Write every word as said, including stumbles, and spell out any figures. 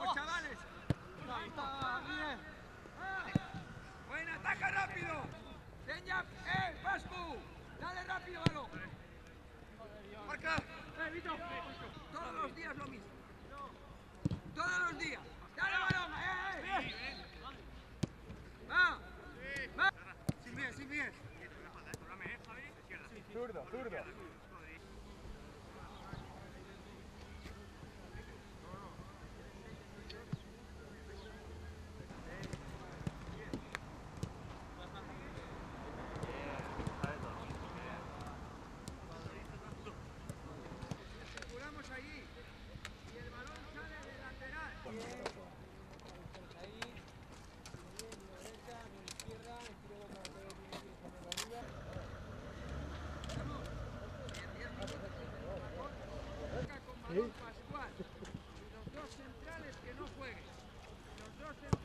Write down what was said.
¡Vamos, chavales! ¡Vamos! ¡Buen ataca rápido! ¡Seña! ¡Eh, Pascu! ¡Dale rápido, balón! ¡Marca! ¡Eh, Vito! Todos los días lo mismo. Todos los días. ¡Dale, balón! ¡Eh, eh! ¡Va! ¡Va! ¡Sin bien, sin bien! Zurdo, zurdo. Circulamos allí y el balón sale del lateral. Ahí, mi derecha, mi izquierda, estiro contra la derecha, vamos. Con balón Pascual y los dos centrales que no jueguen. Los dos centrales.